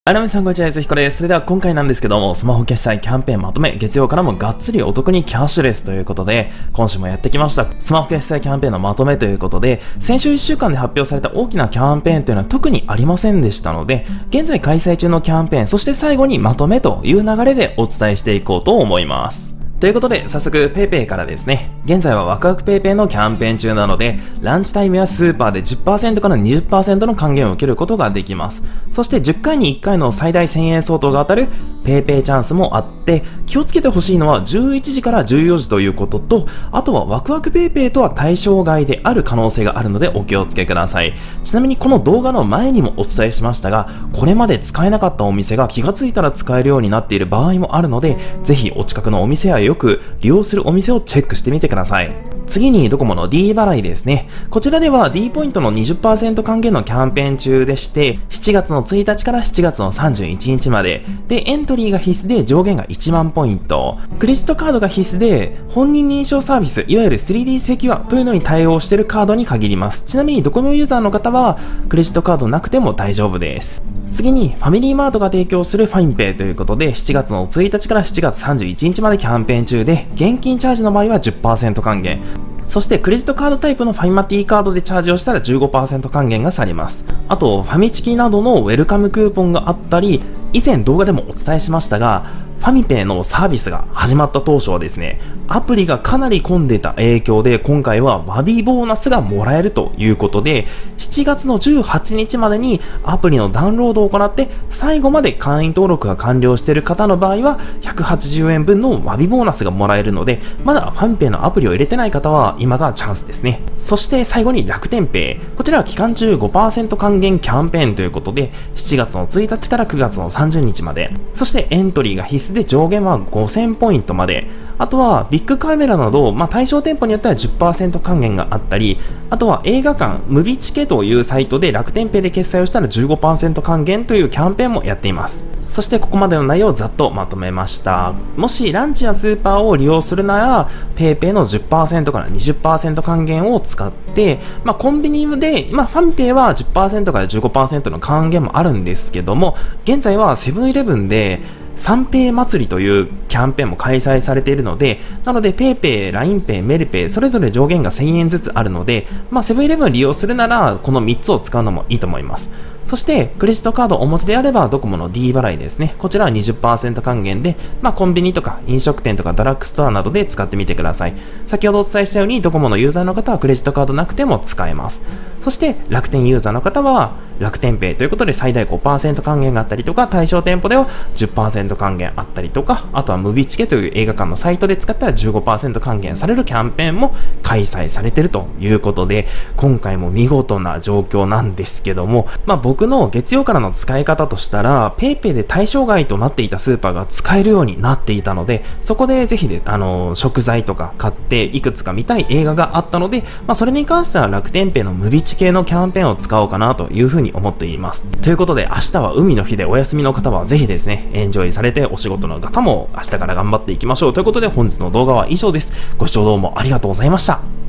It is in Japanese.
皆さんこんにちは、ひこです。それでは今回なんですけども、スマホ決済キャンペーンまとめ、月曜からもがっつりお得にキャッシュレスということで、今週もやってきました。スマホ決済キャンペーンのまとめということで、先週1週間で発表された大きなキャンペーンというのは特にありませんでしたので、現在開催中のキャンペーン、そして最後にまとめという流れでお伝えしていこうと思います。ということで、早速 PayPay からですね。現在はワクワク PayPay のキャンペーン中なので、ランチタイムやスーパーで 10% から 20% の還元を受けることができます。そして10回に1回の最大1000円相当が当たる PayPay チャンスもあって、気をつけてほしいのは11時から14時ということと、あとはワクワク PayPay とは対象外である可能性があるのでお気をつけください。ちなみにこの動画の前にもお伝えしましたが、これまで使えなかったお店が気がついたら使えるようになっている場合もあるので、ぜひお近くのお店やよく利用するお店をチェックしてみてください。次にドコモの D 払いですね。こちらでは D ポイントの 20% 還元のキャンペーン中でして、7月の1日から7月の31日まで、で、エントリーが必須で上限が1万ポイント、クレジットカードが必須で本人認証サービス、いわゆる 3D セキュアというのに対応しているカードに限ります。ちなみにドコモユーザーの方はクレジットカードなくても大丈夫です。次にファミリーマートが提供するファインペイということで、7月の1日から7月31日までキャンペーン中で、現金チャージの場合は 10% 還元。そしてクレジットカードタイプのファイマティカードでチャージをしたら 15% 還元がされます。あと、ファミチキなどのウェルカムクーポンがあったり、以前動画でもお伝えしましたが、ファミペイのサービスが始まった当初はですね、アプリがかなり混んでた影響で、今回はワビボーナスがもらえるということで、7月の18日までにアプリのダウンロードを行って、最後まで会員登録が完了している方の場合は、180円分のワビボーナスがもらえるので、まだファミペイのアプリを入れてない方は、今がチャンスですね。そして最後に楽天ペイ。こちらは期間中 5% 還元キャンペーンということで、7月の1日から9月の30日まで。そしてエントリーが必須で上限は5000ポイントまで。あとはビッグカメラなど、対象店舗によっては 10% 還元があったり、あとは映画館、ムビチケというサイトで楽天ペイで決済をしたら 15% 還元というキャンペーンもやっています。そしてここまでの内容をざっとまとめました。もしランチやスーパーを利用するなら、PayPay の 10% から 20% 還元を使って、コンビニで、ファミペイは 10% から 15% の還元もあるんですけども、現在はセブンイレブンでサンペイ祭りというキャンペーンも開催されているので、なので PayPay、LINEPay、メルペイ、それぞれ上限が1000円ずつあるので、セブンイレブン利用するなら、この3つを使うのもいいと思います。そして、クレジットカードをお持ちであれば、ドコモの D 払いですね。こちらは 20% 還元で、コンビニとか飲食店とかドラッグストアなどで使ってみてください。先ほどお伝えしたように、ドコモのユーザーの方はクレジットカードなくても使えます。そして、楽天ユーザーの方は、楽天ペイということで最大 5% 還元があったりとか、対象店舗では 10% 還元あったりとか、あとはムビチケという映画館のサイトで使ったら 15% 還元されるキャンペーンも開催されているということで、今回も見事な状況なんですけども、僕の月曜からの使い方としたら、PayPay で対象外となっていたスーパーが使えるようになっていたので、そこでぜひで、食材とか買っていくつか見たい映画があったので、それに関しては楽天ペイのムビチ系のキャンペーンを使おうかなというふうに思っています。ということで、明日は海の日でお休みの方はぜひですね、エンジョイされてお仕事の方も明日から頑張っていきましょうということで、本日の動画は以上です。ご視聴どうもありがとうございました。